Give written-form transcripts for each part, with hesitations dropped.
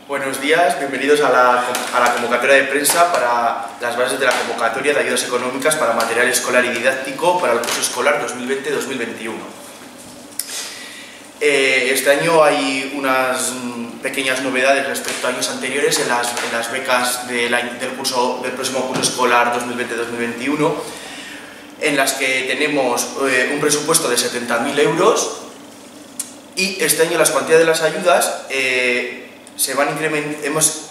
Buenos días, bienvenidos a la convocatoria de prensa para las bases de la convocatoria de ayudas económicas para material escolar y didáctico para el curso escolar 2020-2021. Este año hay unas pequeñas novedades respecto a años anteriores en las becas del próximo curso escolar 2020-2021, en las que tenemos un presupuesto de 70.000 euros y este año las cuantías de las ayudas se van incrementando.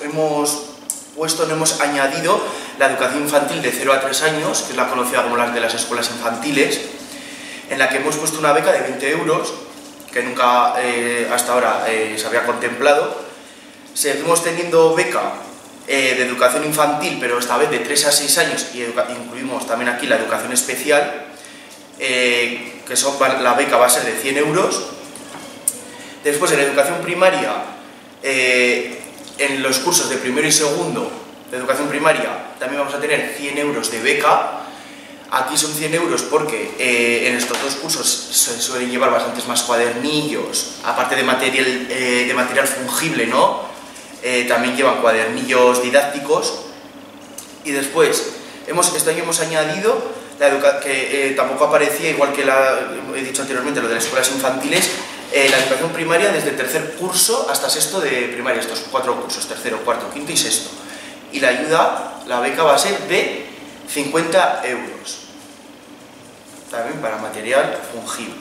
Hemos añadido la educación infantil de 0 a 3 años, que es la conocida como las de las escuelas infantiles, en la que hemos puesto una beca de 20 euros, que nunca hasta ahora se había contemplado. Seguimos teniendo beca de educación infantil, pero esta vez de 3 a 6 años, y incluimos también aquí la educación especial, la beca va a ser de 100 euros. Después, en la educación primaria, en los cursos de primero y segundo de educación primaria también vamos a tener 100 euros de beca. Aquí son 100 euros porque en estos dos cursos se suelen llevar bastantes más cuadernillos, aparte de material fungible, ¿no? También llevan cuadernillos didácticos. Y después, este año hemos añadido que tampoco aparecía, igual que he dicho anteriormente, lo de las escuelas infantiles, la educación primaria desde el tercer curso hasta sexto de primaria, estos 4 cursos, tercero, cuarto, quinto y sexto. Y la ayuda, la beca va a ser de 50 euros, también para material fungible.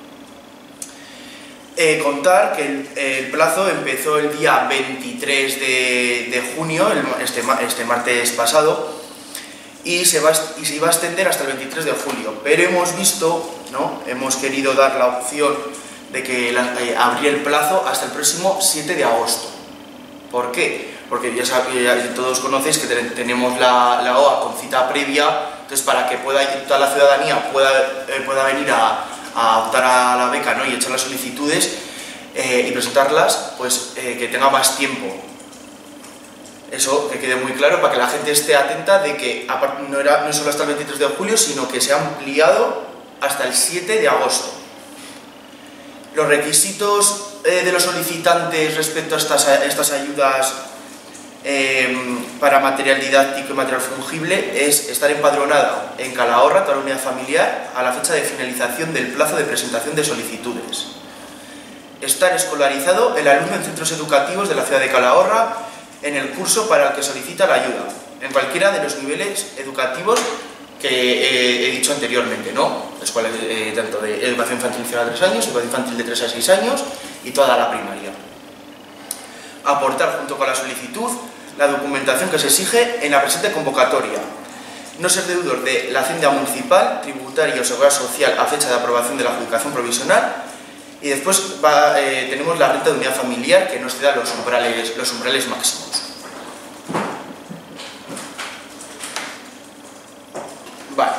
Contar que el plazo empezó el día 23 de junio, este martes pasado, y se iba a extender hasta el 23 de julio, pero hemos visto, ¿no? Hemos querido dar la opción de que abrir el plazo hasta el próximo 7 de agosto. ¿Por qué? Porque ya todos conocéis que tenemos la OA con cita previa, entonces para que toda la ciudadanía pueda venir a optar a la beca, ¿no? Y echar las solicitudes y presentarlas, pues que tenga más tiempo. Eso que quede muy claro para que la gente esté atenta de que no es solo hasta el 23 de julio, sino que se ha ampliado hasta el 7 de agosto. Los requisitos de los solicitantes respecto a estas ayudas para material didáctico y material fungible es estar empadronada en Calahorra, toda la unidad familiar, a la fecha de finalización del plazo de presentación de solicitudes. Estar escolarizado el alumno en centros educativos de la ciudad de Calahorra en el curso para el que solicita la ayuda, en cualquiera de los niveles educativos que he dicho anteriormente, ¿no? Escuelas tanto de educación infantil de 0 a 3 años, educación infantil de 3 a 6 años y toda la primaria. Aportar junto con la solicitud la documentación que se exige en la presente convocatoria. No ser deudor de la Hacienda Municipal, Tributaria o Seguridad Social a fecha de aprobación de la adjudicación provisional. Y después tenemos la renta de unidad familiar, que nos da los umbrales máximos. Vale.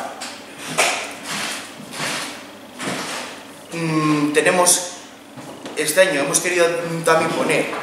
Este año hemos querido también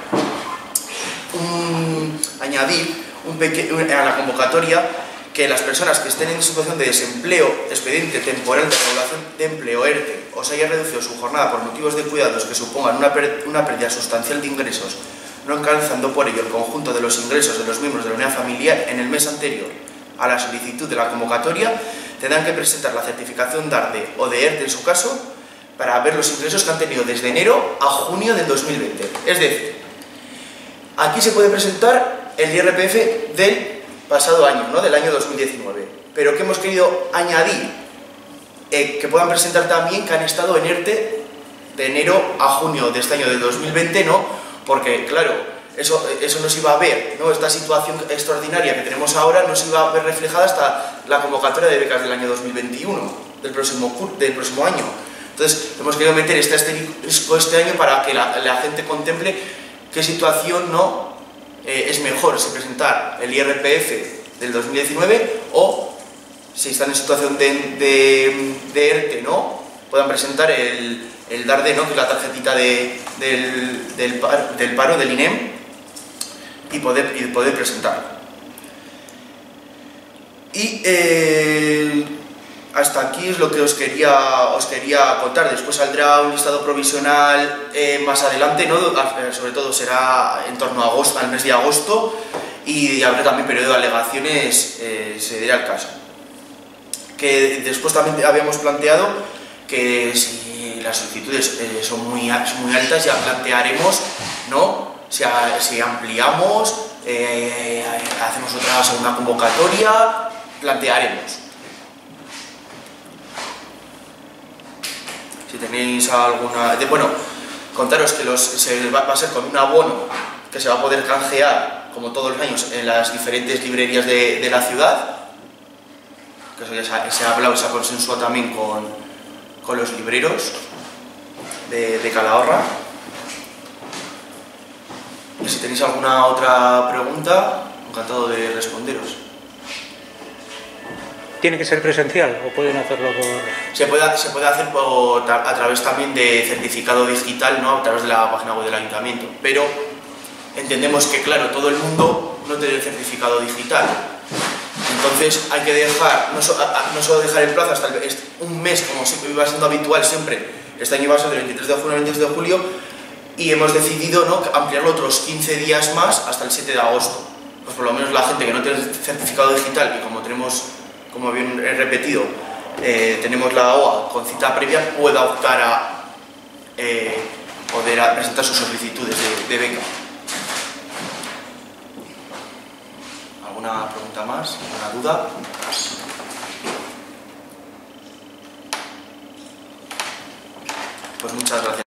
añadir a la convocatoria que las personas que estén en situación de desempleo, expediente temporal de regulación de empleo, ERTE, o se haya reducido su jornada por motivos de cuidados que supongan una pérdida sustancial de ingresos, no alcanzando por ello el conjunto de los ingresos de los miembros de la unidad familiar en el mes anterior a la solicitud de la convocatoria, tendrán que presentar la certificación DARDE o de ERTE en su caso para ver los ingresos que han tenido desde enero a junio del 2020. Es decir, aquí se puede presentar el IRPF del pasado año, ¿no? Del año 2019, pero que hemos querido añadir que puedan presentar también que han estado en ERTE de enero a junio de este año del 2020, ¿no? Porque, claro, eso no se iba a ver, ¿no? Esta situación extraordinaria que tenemos ahora no se iba a ver reflejada hasta la convocatoria de becas del año 2021, del próximo año. Entonces, hemos querido meter este asterisco este año para que la gente contemple qué situación, ¿no? Es mejor, si presentar el IRPF del 2019 o si están en situación de ERTE, ¿no? Puedan presentar el DARDE, ¿no? Que es la tarjetita del paro, del INEM, y poder presentar. Y hasta aquí es lo que os quería contar. Después saldrá un listado provisional más adelante, ¿no? Sobre todo será en torno a agosto, al mes de agosto, y habrá también periodo de alegaciones, se dirá el caso. Que después también habíamos planteado que si las solicitudes son muy altas, ya plantearemos, ¿no? Si ampliamos, hacemos otra segunda convocatoria, plantearemos. Si tenéis alguna... Bueno, contaros que va a ser con un abono que se va a poder canjear, como todos los años, en las diferentes librerías de la ciudad, que eso ya se ha hablado y se ha consensuado también con los libreros de Calahorra. Y si tenéis alguna otra pregunta, encantado de responderos. ¿Tiene que ser presencial o pueden hacerlo por...? Se puede hacer a través también de certificado digital, ¿no? A través de la página web del ayuntamiento, pero entendemos que, claro, todo el mundo no tiene el certificado digital. Entonces hay que dejar, no solo dejar el plazo hasta un mes, como siempre iba siendo habitual siempre. Este año iba a ser del 23 de junio al 23 de julio y hemos decidido, ¿no?, ampliarlo otros 15 días más hasta el 7 de agosto. Pues por lo menos la gente que no tiene el certificado digital y como tenemos, como bien he repetido, tenemos la OA con cita previa, pueda optar a poder presentar sus solicitudes de beca. ¿Alguna pregunta más? ¿Alguna duda? Pues muchas gracias.